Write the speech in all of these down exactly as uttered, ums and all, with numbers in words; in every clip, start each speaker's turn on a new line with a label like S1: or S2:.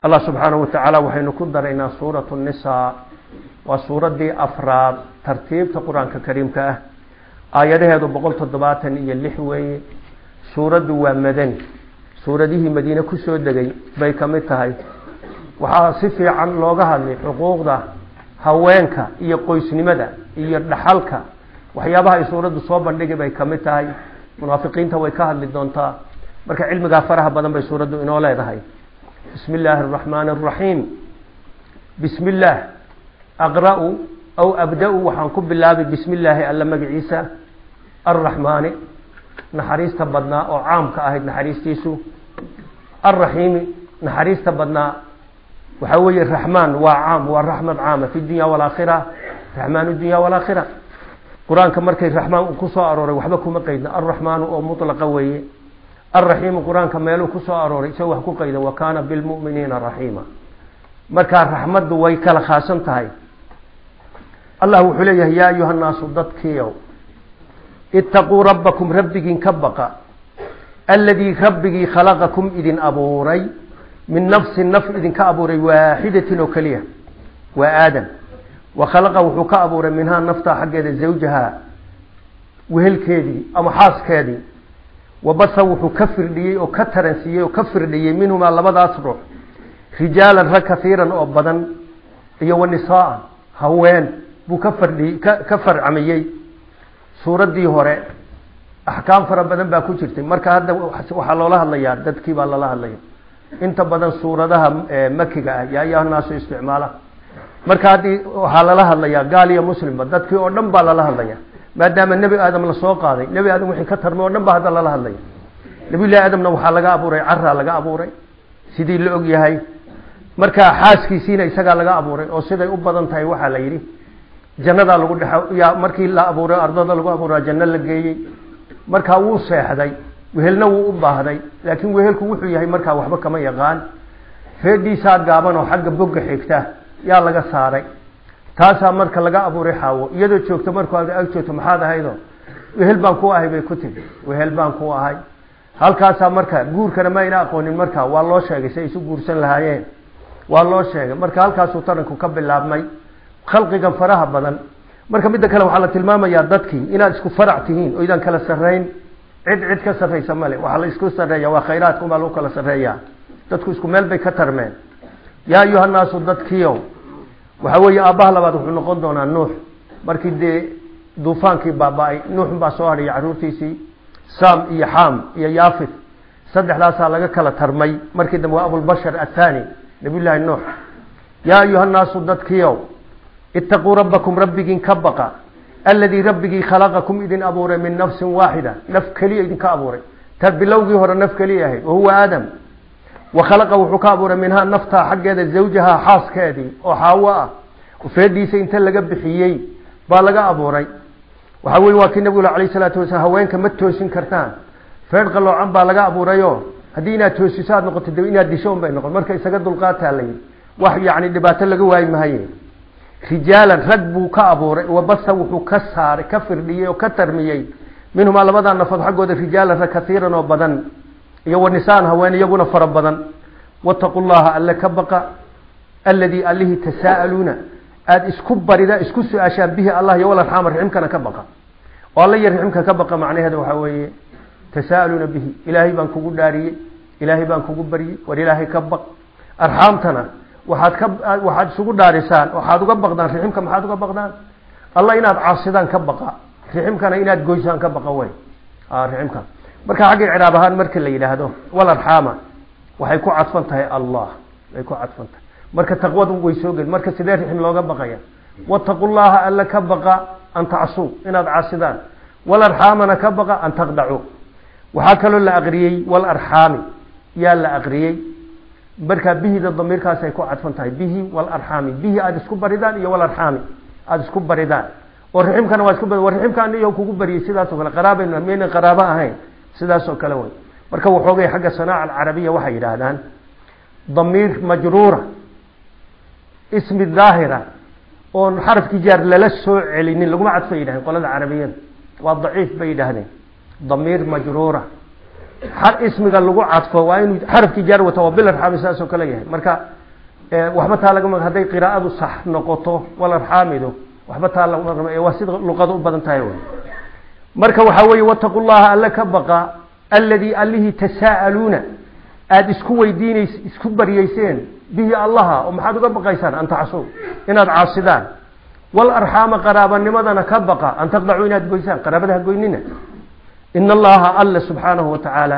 S1: الله سبحانه وتعالى وحين كدر إن سورة النساء وسورة دي أفراد ترتيب القرآن الكريم كأه آياته هذا بقول تضباطا يلحوي سورة ومدني سورة دي مدينة كسود دقي بيكمتها وحاصفي عن لوغها حقوق ده هوانك إيا قويس نمدا إيا دحالك وحيابها سورة صوبا دقي بيكمتها منافقين تويكها للدونتا marka cilmiga faraha badan bay suuradu inoo leedahay bismillaahir rahmaanir rahiim bismillaah aqra'u aw abda'u waxaan ku bilaabay bismillaah alla magaciisa arrahmaan naxariista badnaa oo caamka ahayd naxariistiisu arrahiim naxariista badnaa waxa weeye rahmaan waa caam waa rahmad caama fi dunya wal aakhirah rahmaanu dunya wal aakhirah quraanka markay rahmaan ku soo arooray waxba kuma qaydna arrahmaan oo mutlaqa weeye الرحيم القرآن كماله كسو أروري سوى حقوق إذا وكان بالمؤمنين رحيما مركا رحمة ويكال خاسن تهي الله حليه يا أيها الناس ضدكيو اتقوا ربكم ربك كبقا الذي ربك خلقكم إذن أبوري من نفس النفس إذن كأبوري واحدة وكليه وآدم وخلقه كأبوري منها نفتا حق زوجها وهل كيدي أما حاس كيدي وبصوا كفر لي وكثرن سي وكفر لي منهم لبدا اسرح رجالا كثيرا وبدن iyo ونساء haween buu kafar li kafar camiyay suuradii hore ahkaam fara badan baa ku jirtay marka hadda waxa loola hadlayaa dadkii baa lala hadlaya inta badan suuradaha makiga ah yaa yaa naas isticmaala marka hadii waxa lala hadlayaa gaal iyo muslimba dadkii oo dhan baa lala hadlayaa maadaama nabi aadam la soo qaaday nabi aadam wixii ka tarmo dhan baa hada la hadlay nabi ilaahay aadamna waxa laga abuuray carra laga abuuray sidii la og yahay marka xaaskiisina isaga laga abuuray oo siday u badan tahay waxa la yiri jannada lagu dhaxo ya markii la abuuray ardada lagu abuuray janna la geeyay marka uu seexday wehelna uu u baahday laakiin wehelku wuxuu yahay marka waxba kama yaqaan heediisa gaaban oo xagga bogga xigta yaa laga saaray taasa marka laga abuuray xaawo iyadoo joogto markuu ag joogto maxaad ahaydo wehel baan ku ahay bay ku tiri wehel baan ku ahay halkaas marka guurkana ma ina aqoonin marka waa loo sheegay say isu guursan lahaayeen waa loo sheegay marka halkaas uu taranku ka bilaabmay khalqiga faraha badan marka mid kale waxa la tilmaamayaa dadkii inaad isku farac tihiin oo idan kala sareyn cid cid ka sareysa male waxa la isku sareeyaa waa khayraadku ma loo kala sareeyaa dadku isku meel bay ka tarmeen yaa ayuha naasu dadkiyo waxa weeye aabaha labaad wuxuu noqon doonaa nuux markii de duufaankii baabay nuux baa soo haray caruurtiisii sam iyo ham iyo yaafid saddexdaas laga kala tarmay markii dambe waa abul bashar athani nabi ilaahi nuux yaa ayuha naasu dadkiyo ittaquu rabbakum rabbikin kabaqa alladhi rabbiki khalaqakum idin abuuray min nafsin waahida naf kaliya idin ka abuuray tabilowgii hore naf kaliya ahay oo huwa aadam وخلقه وحكابر منها نفتا حقها زوجها حاس كادي وحواء وفيديسا انت لغا بخيي با لغا ابوري وحاول واكي النبي عليه الصلاه والسلام هوينك ما توسين كرتان فيد قلوعن با لغا ابوريو hadii inaad toosisaad noqoto dib inaad dishoon bay noqon marka isaga dulqaata lay wax yaani dhibaato laga waay mahay rijalan rag buu ka abuuray wabasa wuxuu ka saaray ka firdiyay oo ka tarmiyay minhum labada nafad xaqooda rijalan kathiran oo badan iyo wanisaan haween iyaguna fara badan wattaqullaha alla kabaqa alladhi alihi tasaaluna aad isku barida isku su'aashaan bihi allah iyo wala raxmar raximkana kabaqa oo alla yarximka kabaqa macnaheedu waxa weeye tasaaluna bihi ilaahi baan kugu dhaariyay ilaahi baan kugu bariyay war ilaahi kabaq arxamtana waxaad ka waxaad isugu dhaarisaan waxaad uga baqdaan raximka maxaad uga baqdaan allah inaad caasidaan kabaqa raximkana inaad gooysaan kabaqa way ah raximka marka xaqi ciraab ahaan marka la yiraahdo wal arxama waxay ku cadfan tahay allah ay ku cadfan tahay marka taqwadu way soo gal marka sidee rixim looga baqaya wattaqullaha alla ka baqa an ta'asu inaad caasidaan wal arxamana ka baqa an taqda'u waxa kale la aqriyay wal arxami ya la aqriyay marka bihi damiirkaas ay ku cadfan tahay bihi wal arxami bihi aad isku baridaan iyo wal arxami aad isku baridaan oo riximkana waa isku baridaan riximkana iyo kugu bariyay sidaas oo kale qaraabina meena qaraaba ahayn sidaas oo kale way marka waxoogay xagga sanaaca carabiga waxa yiraahdaan damiir majruura ismi dhaahira oo xarafki jar lala soo celinin lagu cadfay yiraahdaan qolada carabiyada waa dhaif bay yiraahdeen damiir majruura har ismiga lagu cadfo waa inuu xarafkii jaar wato bil arham saaso kale yahay marka waxba taa laga haday qiraa'adu sax noqoto wala arhamido waxba taa laga waa sida luqadu u badan tahay marka waxa weeye wattaqullaha alla ka baqa alladhi allihi tasaaluna aad isku weydiinays isku bariyeyseen bihi allaha oo maxaad uga baqaysaan anta xasuu inaad caasidaan wal arhama qarabanimadana ka baqa an taqdacu inaad goysaan qarabadaha goynina in allaha alla subhanahu wa ta'ala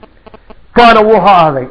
S1: kana wuha aday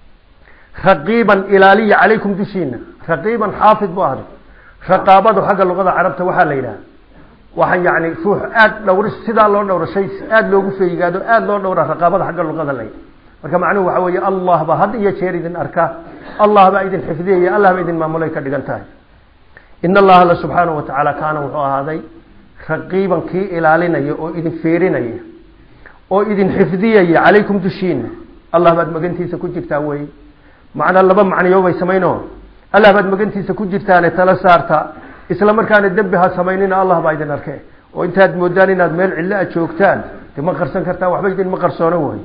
S1: raqiban ilaliya alaykum dushina raqiban haafid bu aday raqabadu xaga luqada carabta waxa la yiraahdaa waxa yaani ruux aad dhowr sida loo dhowro shay aad loogu feeyigaado aad loo dhowro raqabada xaga luqada la marka macnuhu waxa weeye allah ba had iyo jeer idin arka allah ba idin xifdiya allah ba idin maamulay ka dhigan tahay in allah subhanahu wa ta'ala kana wuxuu ahaaday raqiban ki ilaalinayo oo idin feerinaya oo idin xifdiyay alaykum dushiina allah baad magantiisa ku jirtaa way macna laba macniyo way sameeyno allah baad magantiisa ku jirtaan tala saarta isla markaana dambi ha sameeynina allah baa idin arkay oo intaad moodaan inaad meel cilla ah joogtaan ma qarsan kartaa waxba idin ma qarsoono way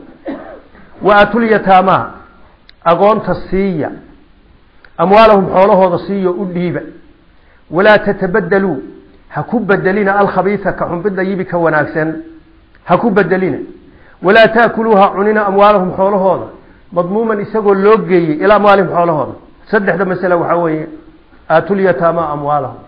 S1: wa atul yatama agoonta siiya amwaalahum xoolahooda siiyo u dhiiba wala tatabaddalu ha ku badalina al khabitha ka xumbida yibika wanaagsan ha ku badalina ولا تاكلوها عننا اموالهم حولهودا مضموما اسغو لو geeyay ila maalin xoolahooda saddexda mas'ala waxa weeye atul yatama amwaalahum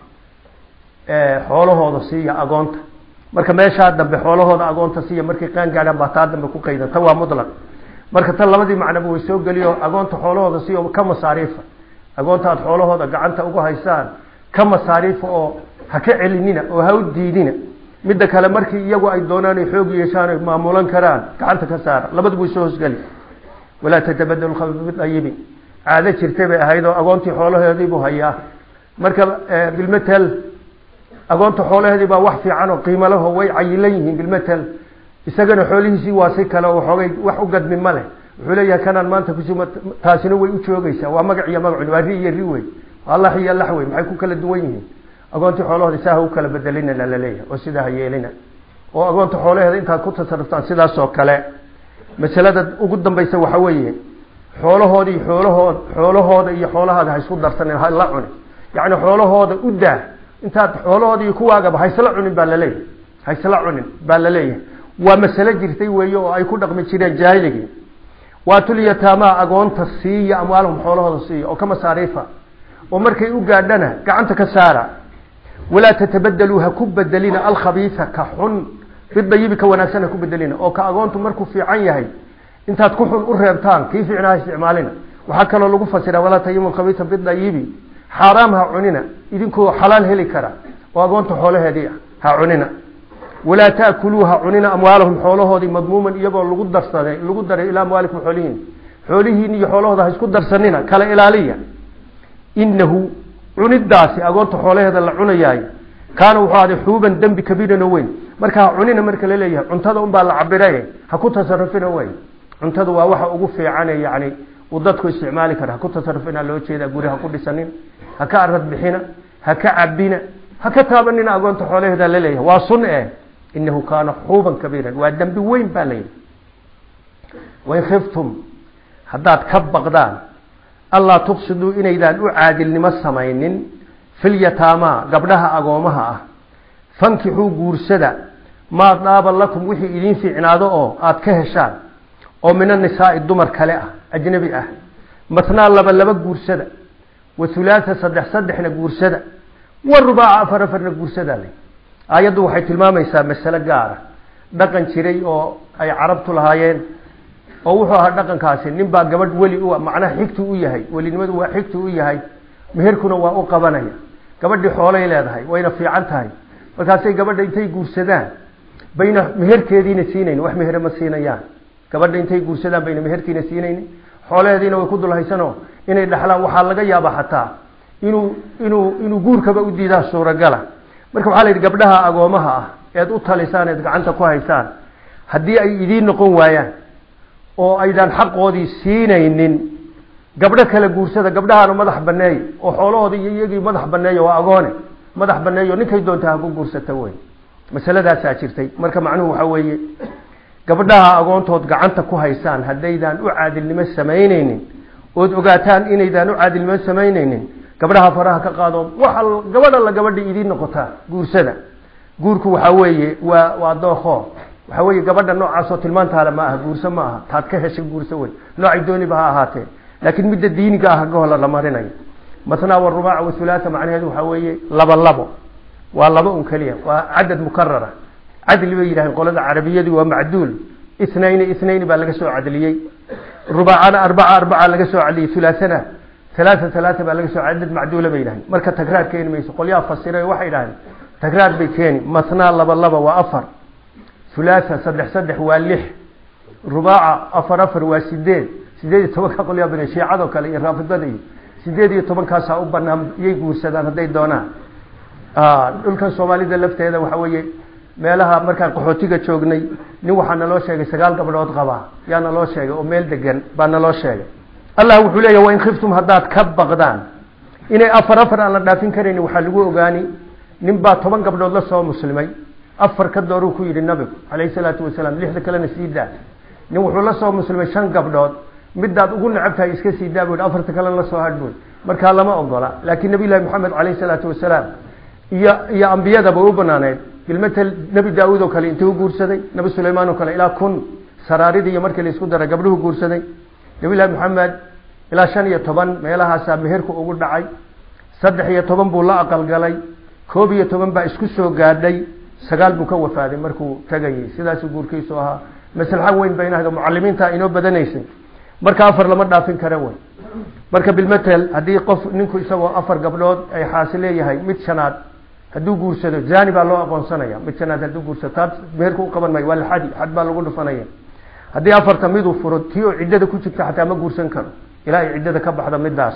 S1: ee xoolahooda siiya agoonta marka meesha dambe xoolahooda agoonta siiya markay qaan gaadhaan baa taa dambe ku qeydan ta waa mudlaq marka tan labadii macna way soo galiyo agoonta xoolahooda siiyo ka masaariifa agoonta aad xoolahooda gacanta ugu haystaan ka masaariif oo ha ka celinina oo ha u diidina midda kale markii iyagu ay doonaan xoog yeeshaan maamulan karaan gacanta ka saar labadaba soo hosgali wala tatabaddalu khabith bil tayyib aada jirtay bay ahaydoo agoontii xoolaheedii buu hayaa marka bil metal agoonta xoolaheedii baa wax fiican oo qiimo leh way cayilan yihiin bil metal isagana xoolihiisii waa si kale oo xoogay wax u gadmi male wuxuu leeyahay kanaan maanta ku suma taasina way u joogaysaa waa magac iyo magac waa ri iyo ri way allah iyo allah way maxay ku kala duwan yihiin agoontii xoolahooda saaha u kala bedelina la leeyahay oo sida hayeelina oo agoonta xoolaheeda inta ku tasarruftaan sidaas oo kale masalada ugu dambaysa waxa weeye xoolahoodii xoolahooda xoolahooda iyo xoolahaaga isku darsaneen ha la cuni yaani xoolahooda u daa inta xoolahoodii kuwaaga haysla cunin baa la leeyahay haysla cunin baa la leeyahay waa mas'ala jirtay weeyo oo ay ku dhaqmi jireen jaahiligi waa tuliyatama agoonta siiya amwaalhum xoolahooda siiya oo kama saarifa oo markay u gaadhana gacanta ka saara ولا تتبدلوا هكو بدلنا الخبيث كحن في الطيب كوناسنا هكو بدلنا او كاغونتو markuu fiican yahay intaad ku xun u reebtaan kii fiicnaa isticmaalina waxa kale lagu fasiraa wala tayyimul khabitha bid dayibi haramha cunina idinkoo xalaal heli kara oo agoonto xoolaheedii ha cunina wala taakuluha cunina amwaalahum xoolahoodii madmuuman iyagoo lagu darsaday lagu daray ila amwaalikum xoolihiin xoolihiin iyo xoolahooda isku darsanina kala ilaaliya innahu cunidaasi agoonta xoolaheeda la cunayaay kaana wuxuu aday xuuban dambi kabiirana weyn marka cunina marka la leeyahay cuntada un baa la cabiray ha ku tasarrufina weyn cuntada waa waxa ugu fiican ee yaani uu dadku isticmaali kara ha ku tasarrufina loo jeeda guriga ku dhisanin ha ka arad bixina ha ka cabina ha ka taabanina agoonta xoolaheeda la leeyahay waa sun ee innahu kaana xuuban kabiiran waa dambi weyn baa leeyahay way khiftum haddaad ka baqdaan الله تقصدوا إن إذا أعادل نما سماينين في اليتامى قبلها أقومها فانكحوا قرسدا ما طاب لكم وحي إذين في عناده آتكهشان أو من النساء الدمر كلاء أجنبي أهل مثنى لبا لبا قرسدا وثلاثة صدح صدحنا قرسدا والرباع فرفرنا قرسدا لي آيات وحي تلماما يسا مسألة قارة دقن شري أو أي عربت لهايين oo wuxuu ahaa dhaqankaasi nin baa gabadh wali u macnaha xigtu u yahay walinimadu waa xigtu u yahay meherkuna waa u qabanaya gabadhii xoolay leedahay wayna fiican tahay markaasay gabadha intay guursadaan bayna meherkeediina siinayeen wax meher ma siinayaan gabadha intay guursadaan bayna meherkiina siinayeen xoolaheediina way ku dulhaysano inay dhaxlaan waxa laga yaabaa xataa inuu inuu inuu guurkaba u diidaa suuragala marka waxa la yiri gabdhaha agoomaha ah ee u talisaan ee gacanta ku haysaan hadii ay idin noqon waayaan oo aydan xaqoodii siinaynin gabdho kala guursada gabdhaha madax baneey oo xoolahoodii iyagii madax baneey oo agoone madax baneey ninkay doontaa ku guursata way masaladaas aa jirtay marka macnuhu waxa weeye gabdhaha agoontood gacanta ku haysaan haddaydaan u caadilnimo samaynaynin ood ogaataan inaydaan u caadilnimo samaynaynin gabdhaha faraha ka qaado waxa gabadha la gabadha idin noqotaa guursada guurku waxa weeye waa waa dooxo waxa weeye gabadha noocaas oo tilmaantaada ma aha guurso ma aha taad ka heshay guurso way nooc dooni ba ha ahaatee laakiin midda diiniga ah gool la marinayo مثنى والرباع والثلاثة معناه هذا حويه لب اللبو واللبو كليه وعدد مكررة عدل بيجي القولة العربية دي ومعدول اثنين اثنين بلقسوا عدلية رباعنا أربعة أربعة لقسوا عليه ثلاثنا ثلاثة ثلاثة بلقسوا عدد معدولة بينهم مركز تكرار كين ميس قل يا فسره واحد تكرار بيكين مثنى لب اللبو وأفر ثلاثة صدح صدح واللح رباعة أفر أفر وسدين سدين توقع قل يا بني شيعة وكالي الرافضة دي sideed iyo toban kaas u banaan iyay guursadaan haday doonaan ah dhulkan Soomaalida lafteeda waxa weeye meelaha markaan qaxootiga joognay nin waxa naloo sheegay sagaal gabdhood qaba yaa naloo sheegay oo meel degan baa naloo sheegay Allah wuxuu leeyahay waa in khiftum hadaad ka baqdaan inay afar afar aan la dhaafin karin waxa lagu ogaani nin baa toban gabdhood la soo muslimay afar ka dooru ku yiri nabiga kaleey salaatu wasalaam lixda kalena siida nin wuxuu la soo muslimay shan gabdhood midaad ugu nacabtahay iska sii daabay afarta kale la soo hadboon marka lama ogola laakiin nabi ilaahi maxamed kaleey salaatu wasalaam iyo iyo anbiyada baa u banaaneed ilmatal nabi daawud oo kale intuu guursaday nabi suleymaan oo kale ilaa kun saraaridi iyo markii la isku daray gabdhuhu guursaday nabi ilaahi maxamed ilaa shan iyo toban meelahaas meherku ugu dhacay saddex iyo toban buu la aqal galay koob iyo toban baa isku soo gaadhay sagaal buu ka wafaaday markuu tagay sidaas guurkiisu ahaa maslaxa weyn baynaha muallimiinta inoo badanaysay marka afar lama dhaafin kara way marka bilmatal hadii qof ninku isagoo afar gabdhood ay xaasil leeyahay mid shanaad haduu guursado jaani baa loo aqoonsanaya mid shanaad haduu guursado taas meherku u qaban may wal xadi xad baa lagu dhufanaya hadii afarta mid uu furo tiyo ciidada ku jirta xataa ma guursan karo ilaa ay ciidada ka baxdo midaas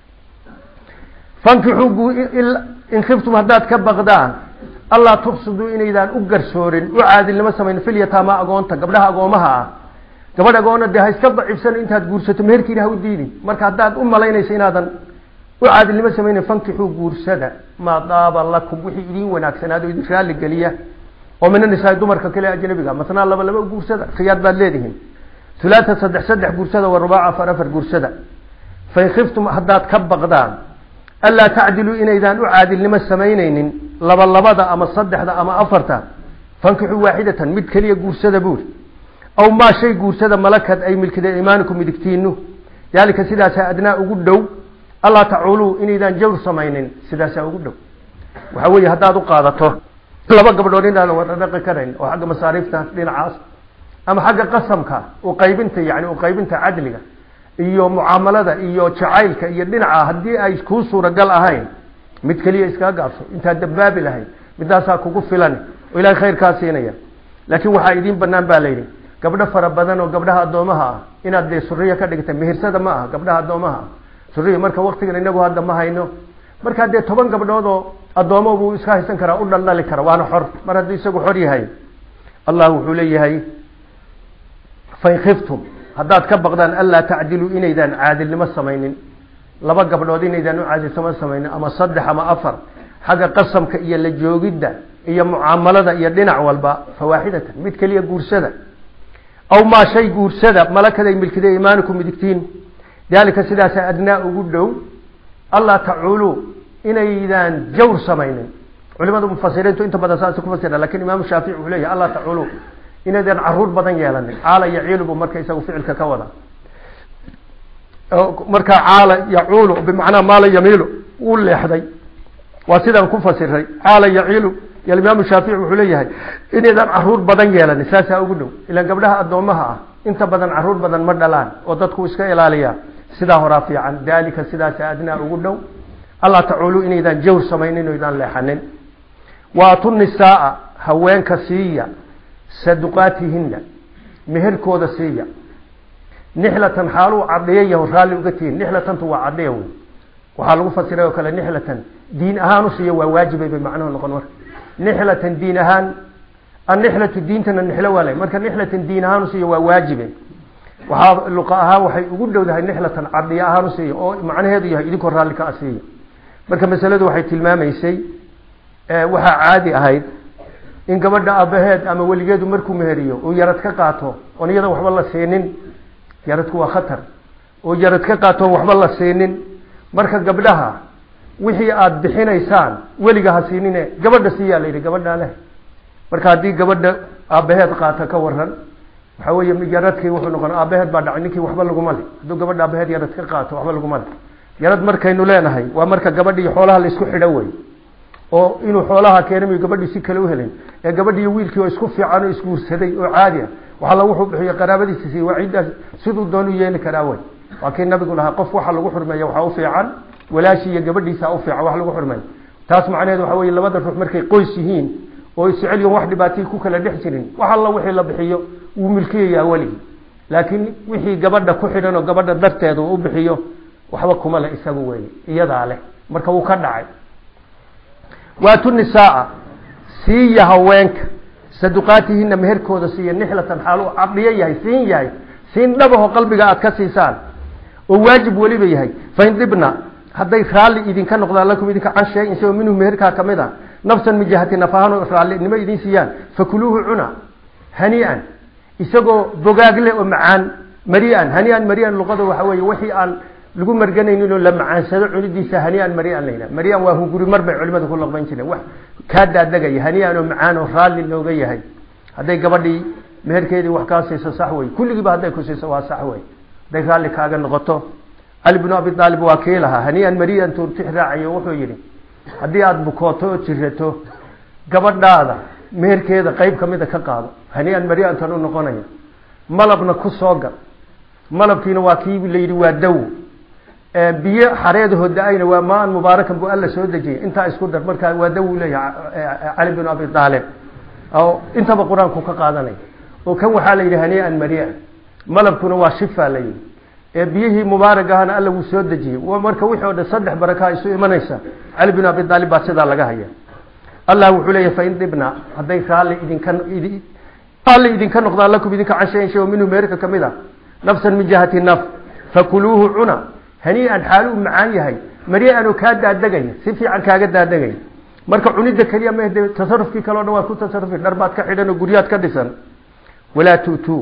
S1: fankihu in khiftum hadaad ka baqdaan Allah tufsidu inaydaan u garsoorin u caadilnimo sameyn filyatama agoonta gabdhaha agoomaha ah gabadha goona de hayska daciifsan intaad guursato meherkiina ha u diidin marka hadaad u malaynayso inaadan u caadilnimo sameeyay fankihu guursada ma daaba lakum wixii idin wanaagsanaado idin raali galiya oo min nisaa dumarka kale ajnabiga masna laba laba guursada khiyaad baad leedihiin ثلاثة صدح صدح guursada wa rubaaca afar afar guursada fa khiftum hadaad ka baqdaan alla ta'dilu inaydan u caadilnimo sameeynin laba labada ama saddexda ama afarta fankihu waahidatan mid kaliya guursada buur أو ما شيء جورسدا ملكت أي ملك إيمانكم مدكتينه ذلك سداسة أدنى أقول الله تعالوا إن إذا جور سماينين سداسة أقول وحوي هذا قاضته لما قبلوني أنا ورناق كرين وحق مصاريفته لين عاص أما حق قسمك وقيبنت يعني وقيبنت عدلك إيو معاملة إيو شعائلك إيو دينعا هدي أي كوسو رجال أهين متكلية إسكا قابسو أنت دباب لهين بداسا كوكو فلاني وإلى خير كاسينيا لكن وحايدين بنان باليني gabdho fara badan oo gabdhaha adoomaha inaad de suriya ka dhigtay mehersada ma aha gabdhaha adoomaha suriya marka waqtigan inagu hadda ma hayno marka de toban gabdhood oo adoomo buu iska haysan karaa u dhalali kara waana xor mar haddii isagu xor yahay Allah wuxuu leeyahay fa khiftum hadaad ka baqdaan alla ta'dilu inaydan caadilnimo sameeynin laba gabdhood inaydan u caadilnimo sameeynin ama saddex ama afar xaga qasamka iyo la joogida iyo muaamalada iyo dhinac walba fawaahidatan mid kaliya guursada أو ما شيء جورسدا ملكة ملك إيمانكم مدكتين ذلك سداسة أدنى وجودوا الله تعالوا إن إذا جور سمين علماء المفسرين أنت بدأ سأسكم فسرنا لكن إمام الشافعي عليه الله تعالوا إن إذا عرور بدن يالن عالى يعيل بمركز يسوي فعل ككولا مركز عالى يعول بمعنى ما لا يميل قول لحدي وسيدا كم فسرني عالى يعيل يا الإمام الشافعي عليه إن إذا عرور بدن يالن ساسا أقوله إلا قبلها أدومها أنت بدن عرور بدن مدلان وضدك وسكا إلاليا سدا رافع عن ذلك سدا سأدنى أقوله الله تعالى إن إذا جور سمينين وإذا لحنين وأعطوا النساء هوين كسية صدقاتهن مهر كود سية نحلة حالو عرضية وخالي وقتين نحلة تو عرضية وحالو فسره وكلا نحلة دين أهانو سية وواجبة بمعنى النقنور نحلة دين أهان النحلة الدين تنا النحلة ولا مركا نحلة دين أهانو سية وواجبة وحاض اللقاءها وحي يقول له ده نحلة عرضية أهانو سية أو معنى هذه يذكر رالك أسية مركا مسألة وحي تلمام يسي أه وحا عادي أهيد in gabadha aabaheed ama weligeedu markuu meheriyo uu yarad ka qaato oo iyada waxba la siinin yaradku waa khatar oo yarad ka qaato waxba la siinin marka gabdhaha wixii aad bixinaysaan weliga ha siinine gabadha siiyaa la yidhi gabadha leh marka haddii gabadha aabaheed qaata ka waran waxa weeye yaradkii wuxuu noqon aabaheed baa dhacay ninkii waxba laguma leh hadduu gabadha aabaheed yarad ka qaato waxba laguma leh yarad markaynu leenahay waa marka gabadhii xoolaha la isku xidho wey oo inuu xoolaha keenay gabadhii si kale u helin ee gabadhii wiilkii oo isku fiican oo isguursaday oo caadi ah waxa lagu bixiyo qaraabadiisa si waciida sidoo doon u yeeli karaa way laakiin nabigu laha qof waxa lagu xurmeeyo waxa u fiican walaashi iyo gabadhiisa u fiican wax lagu xurmeeyo taas macnaheedu waxa weeye labada ruux markay qoys yihiin oo isjecel yihiin wax dhibaato ku kala dhex jirin waxa la wixii la bixiyo uu milkiyaa wali laakiin wixii gabadha ku xidhan oo gabadha darteedu u bixiyo waxba kuma la isagu weey iyada leh marka uu ka dhacay waatu nisaa siiya haweenka saduqaatihiina meherkooda siiya nixlatan xaalu aqliya yahay siin yahay siin dhabaho qalbiga aad ka siisaan oo waajib waliba yahay fayn dibna haday raali idin ka noqdaan lakum idinka can shay in soo minhu meherka kamida nafsan min jihati nafahano raali nima idin siiyaan fakuluhu cuna hani'an isagoo bogaagle oo macaan mari'an hani'an mari'an luqada waxa weeye wixii aan lagu marganaynin oo la macaansado cunidiisa hani'an mari'an leeyna mari'an waa hunguri marba culimadu ku laqban jireen wax ka daadagay hani'an oo macaan oo raali looga yahay haday gabadhii meherkeedii wax ka siiso sax way kulligiiba haday ku siiso waa sax way haday raali kaaga noqoto Ali ibn Abi Talib waa kiilaha hani'an mari'an turtixraaciyo wuxuu yiri hadii aad bukooto oo jirato gabadhaada meherkeeda qayb kamida ka qaado hani'an mari'an tan u noqonaya malabna ku soo gal malabkiina waa kii la yiri waa daw biyo xareedaho daayna waa maan mubaarakan buu alla soo dajiyay inta isku dar marka waa daw leeyahay Ali ibn Abi Talib oo inta ba quraanku ka qaadanay oo kan waxa la yiri hani'an mari'an malabkuna waa shifa la yiri ee biyihii mubaaragahana alla uu soo dajiyay waa marka wixii oo dhan saddex baraka isu imanaysa Ali ibn Abi Talib baa sida laga haya Allah wuxuu leeyahay fa in dibna haday raali idin kan idin raali idin kan noqdaan lakum idinka cashayn shay oo minhu meerka kamida nafsan min jihati naf fakuluhu cuna hani'an xaalu macaan yahay mari'an oo ka daadagay si fiican kaaga daadagay marka cunida kaliya ma ee tasarrufki kale oo dhan waa ku tasarrufi darbaad ka xidhan oo guriyaad ka dhisan wala tutu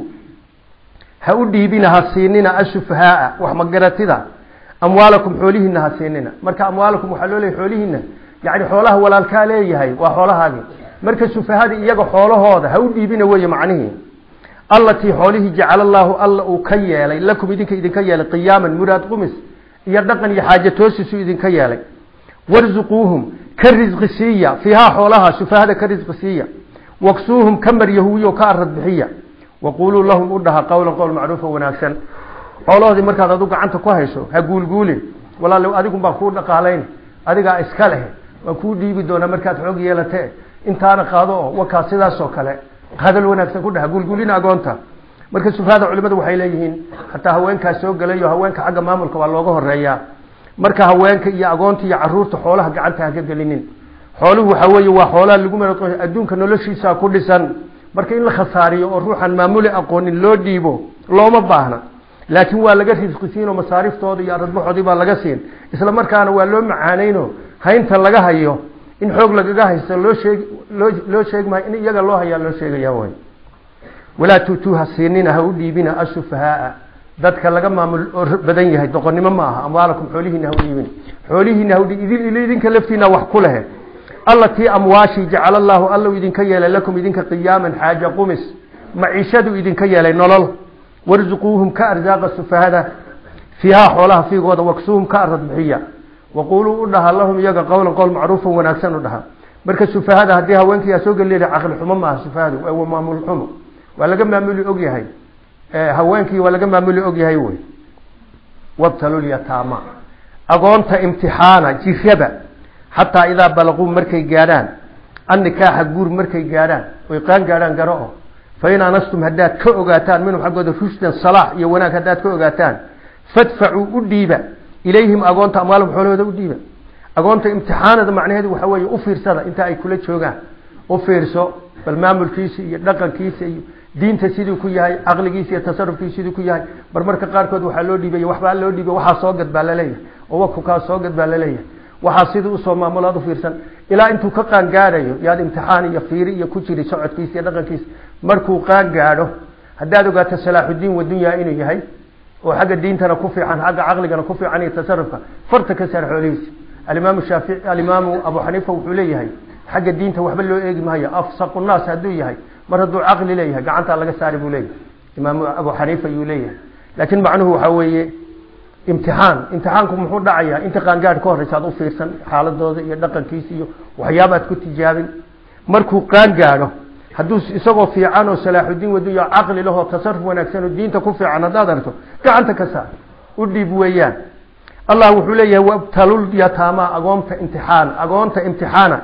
S1: ha u dhiibina ha siinina ashufahaa wax magaratida amwaalakum xoolihiina ha siinina marka amwaalakum waxa loo leeyahay xoolihiina yaani xoolaha walaalka leeyahay waa xoolahaagi marka shufahada iyaga xoolahooda ha u dhiibina way macnihi allati xoolihi jacala Allahu alla uu ka yeelay lakum idinka idinka yeelay qiyaman muraad qumis iyo dhaqan iyo xaaje toosisu idinka yeelay warzuquhum karizqisiya fiha xoolaha shufahada karizqisiya waqsuhum kamar yahuwiyo ka arad bixiya وقولوا لهم أدها قولا قول معروفا وناكسا قولوا ذي مركز أدوك عنك كوهيسو هقول قولي ولا لو أديكم بأخورنا قالين أديك إسكاله وكود دي بدون مركز حقية لتي انتانا قادوه وكاسدا سوكاله هذا الوناكسا كلها هقول قولينا أقونتا مركز شوف هذا علماء وحيليهين حتى هوينك سوق ليه هوينك حق ماملك واللوغه الرياء مركز هوينك يا أقونتي يا عرورت حولها قعنتها قلنين حوله حوي وحولها اللي قمنا أدونك نلشي سا كل سن marka in la khasaariyo oo ruuxan maamul aqoonin loo dhiibo looma baahna laakiin waa laga risqisiin oo masaariftooda iyo aradbaxoodii baa laga siin isla markaana waa loo macaaneyno haynta laga hayo in xoog lagaga haysto loo sheeg loo sheeg ma in iyaga loo hayaa loo sheegaya way wala tutuha siinina ha u dhiibina ashufahaa dadka laga maamul badan yahay doqonnimo ma aha amwaalakum xoolihiina ha u dhiibin xoolihiina ha u dhiibin idinka laftiina wax ku leh التي أمواشي جعل الله الله إذن كيالا لكم إذن قياما حاجة قمس معيشة إذن كيالا نلل وارزقوهم كأرزاق السفهاء فيها حولها في غوضة وكسوهم كأرض بحية وقولوا أنها اللهم يقى قولا قول معروفا ونأكسن لها مركز السفهاء هديها وانك يسوق اللي عقل حمامها السفهاء أو مامول الحمم ولا قم يعملوا أقي هاي هوانك ولا قم يعملوا أقي هاي وابتلوا اليتامى أقونت امتحانا جيشبا حتى إذا بلغوا مركي جاران النكاح جور مركي جاران ويقان جاران جراه فإن أنستم هدات كأوجاتان منهم حق هذا فشل الصلاح يوناك هدات كأوجاتان فادفعوا أديبا إليهم أقونت أموالهم حولهم هذا أديبا أقونت امتحان هذا معناه هذا وحوي أفير سنة أنت أي كل شوجان أفير سو بالمعمل كيسي يدقن كيسي دين تسيدو كياي عقل كيسي تصرف كيسي كياي برمرك قاركود وحلو ديبا وحبال لو ديبا وحصاقد بالليل ووقفك صاقد بالليل waxaa sidii usoo maamulaad u fiirsan ilaa intuu ka qaan gaadhayo yaad imtixaan iyo fiiri iyo ku jiri socodkiisa iyo dhaqankiisa markuu qaan gaadho haddaad ogaato salaaxudiin wadunya inuu yahay oo xagga diintana ku fiican xagga caqligana ku fiican iyo tasarrufka farta ka saar xoolihiisa alimaamu shaafici alimaamu abu xaniifa wuxuu leeyahay xagga diinta waxba loo eegi maayo afsaqu naas hadduu yahay mar hadduu caqli leeyahay gacanta laga saari buu leeyahay imaamu abu xaniifa ayuu leeyahay laakiin macnuhu waxaa weeye imtixaan imtixaanku muxuu dhacayaa inta qaangaadh ka horreysa aad u fiirsan xaaladooda iyo dhaqankiisa iyo waxyaabaad ku tijaabin markuu qaan gaadho hadduu isagoo fiican oo salaaxudiin wadunya caqli lahoo tasarruf wanaagsan oo diinta ku fiican haddaad aragto gacanta ka saar u dhiib weeyaan allah wuxuu leeyahay wabtalul yataama agoonta imtixaan agoonta imtixaana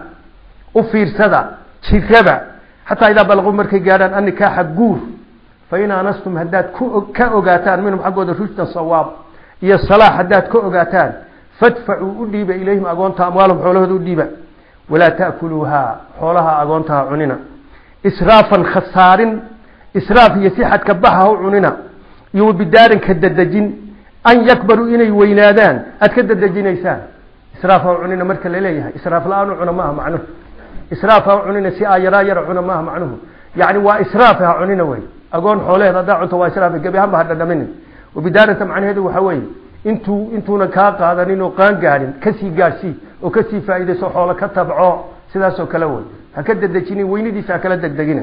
S1: u fiirsada jiraba xataa idaa balaquu markay gaadhaan annikaaxa guur fa in aanastum haddaad ka ogaataan minhum xaggooda rushdan sawaab iyo salaax haddaad ka ogaataan fadfacuu u dhiiba ilayhim agoonta amwaalahum xoolahooda u dhiiba walaa ta'kuluuhaa xoolaha agoontaha cunina israafan khasaarin israaf iyo si xadka baxa ha u cunina iyo bidaarin ka dadejin an yakbaruu inay weynaadaan aad ka dadejinaysaan israaf ha u cunina marka la leeyahay israaf la-aan u cuna maaha macnuhu israaf ha u cunina si aayaraa yara cuna maaha macnuhu yacni waa israaf ha cunina wey agoon xooleheed haddaa cunto waa israaf gebi ahaanba ha dhadhaminin wabidaarinta macnaheedu waxa weeye intuu intuuna kaa qaadanin oo qaan gaadhin kasii gaadhsii oo kasii faa'iidayso xoolo ka tabco sidaasoo kale wey ha ka dedejinin weynidiisa ha kala degdegina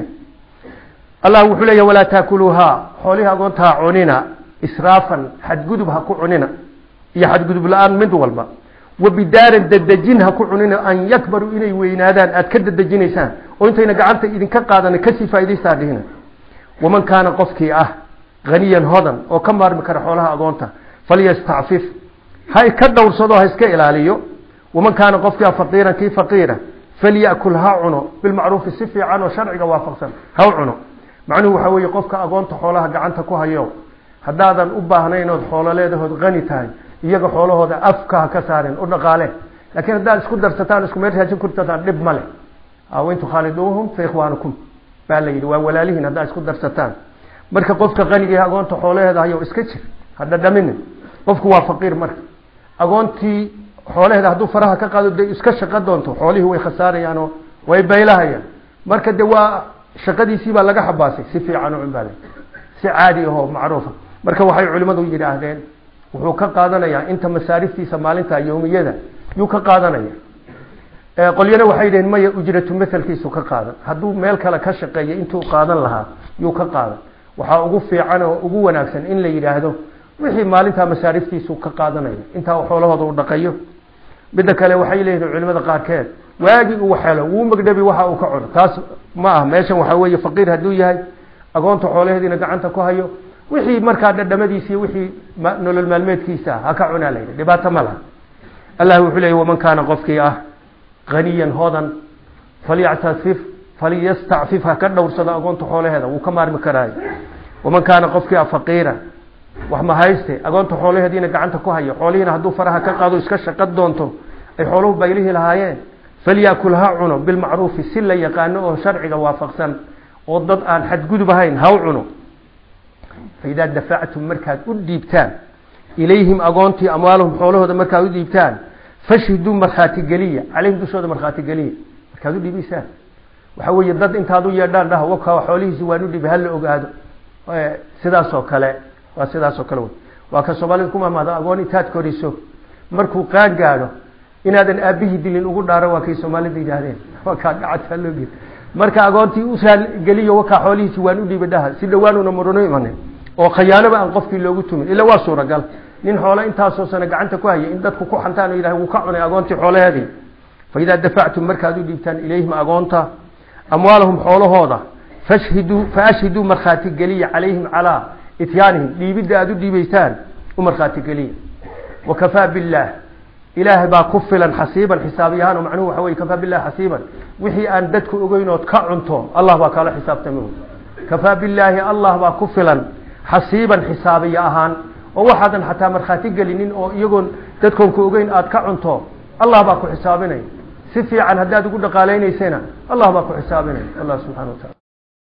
S1: allah wuxuu leeyahy walaa taakuluuhaa xoolihii agoontaha cunina israafan xadgudub ha ku cunina iyo xadgudub la-aan mid walba wabidaarin dedejin ha ku cunina an yakbaruu inay weynaadaan aad ka dedejinaysaan oo intayna gacanta idinka qaadanin kasii faa'iidaysta ha dhihina waman kaana qofkii ah haniyan hodan oo ka maarmi kara xoolaha agoonta falyastacfif ha ka dhowrsado ha iska ilaaliyo waman kaana qofkii faqiiran kii faqiira falyakul ha cuno bilmacruufi si fiican oo sharciga waafaqsan ha u cuno macnuhu waxaa weeye qofka agoonta xoolaha gacanta ku hayo haddaadan u baahnayn ood xoolo leedahood hani tahay iyaga xoolahooda afka ha ka saarin u dhaqaale laakiin haddaad isku darsataan isku meel raajin kurtataan dhib male awayntu khaaliduuhum fa ikhwaanukum baa la yidhi waa walaalihiin haddaad isku darsataan marka qofka qaniga agoonta xoolaheeda hayo iska jir ha dhadhaminin qofku waa faqiir marka agoontii xoolaheeda hadduu faraha ka qaado de iska shaqo doonto xoolihii way khasaarayaan oo way baylahayaan marka de waa shaqadiisii baa laga xabaasay si fiican u cunbaale si caadi ahoo macruufa marka waxay culimmadu yidhaahdeen wuxuu ka qaadanayaa inta masaariftiisa maalinta yowmiyada yuu ka qaadanaya qolyana waxay yidhaheen maya ujratu mathalkiisu ka qaadan hadduu meel kale ka shaqeeya intuu qaadan lahaa yuu ka qaadan waxaa ugu fiican oo ugu wanaagsan in la yidhaahdo wixii maalintaa masaariftiisu ka qaadanaya intaa xoolahooda u dhaqayo midda kale waxay leeyihiin culimada qaarkeed waagii uu helo wuu magdhabi waxa uu ka cuno taas ma ah meeshan waxaa weeye faqiir hadduu yahay agoonta xoolaheediina gacanta ku hayo wixii markaa dhadhamadiisa iyo wixii nolol maalmeedkiisa ha ka cunaa layidhi dhibaato ma laha allah wuxuu leeyahy waman kaana qofkii ah haniyan hodan falyactasif falyastacfif ha ka dhowrsado agoonta xoolaheeda wuu ka maarmi karaayo waman kaana qofkii ah faqiira wax ma hayste agoonta xoolaheediina gacanta ku hayo xoolihiina hadduu faraha ka qaado iska shaqo doonto ay xooluhu baylihii lahaayeen falyakul ha cuno bilmacruufi si la yaqaano oo sharciga waafaqsan oo dad aan xadgudub ahayn ha u cuno faidaa dafactum markaad u dhiibtaan ilayhim agoontii amwaalahum xoolahooda markaad u dhiibtaan fashhiduu markhaati geliya calayhim dushooda markhaati geliya markaad u dhiibaysaan waxa weeye dad intaad u yeedhaan dhaha waka xoolihiisi waan u dhiibay hala ogaado sidaasoo kale waa sidaasoo kale wey waa ka soomaalida ku mahmaada agoon intaad koriso markuu qaan gaadho inaadan aabihii dilin ugu dhaaro waa kay soomaalida yidhaahdeen waa kaa gacadtaa loo geli marka agoontii u geliyo wakaa xoolihiisi waan u dhiibay dhaha si dhawaanuna murano imanin oo khayaanoba aan qofkii loogu tumin ila waa suuragal nin xoolo intaasoo sano gacanta ku haya in dadku ku xantaan oo yidhahay wuu ka cunay agoontii xoolaheedii fa idaa dafactum markaad u dhiibtaan ilayhim agoonta amwaalahum xoolahooda fashhiduu faashhiduu markhaati geliya calayhim calaa ityaanihim dhiibidda aada u dhiibaysaan u markhaati geliya wakafaa billaah ilaahay baa ku filan xasiiban xisaabiyahaan oo macnuhu waxa weye kafaa billahi xasiiban wixii aan dadku ogeyn ood ka cunto allah baa kaala xisaabtami kafaa billaahi allah baa ku filan xasiiban xisaabiya ahaan oo waxaadan xataa markhaati gelinin oo iyagoon dadkoonku ogeyn aad ka cunto allah baa ku xisaabinaya si fiican haddaad ugu dhaqaalaynaysana allah baa ku xisaabinaya allah subxana wa taala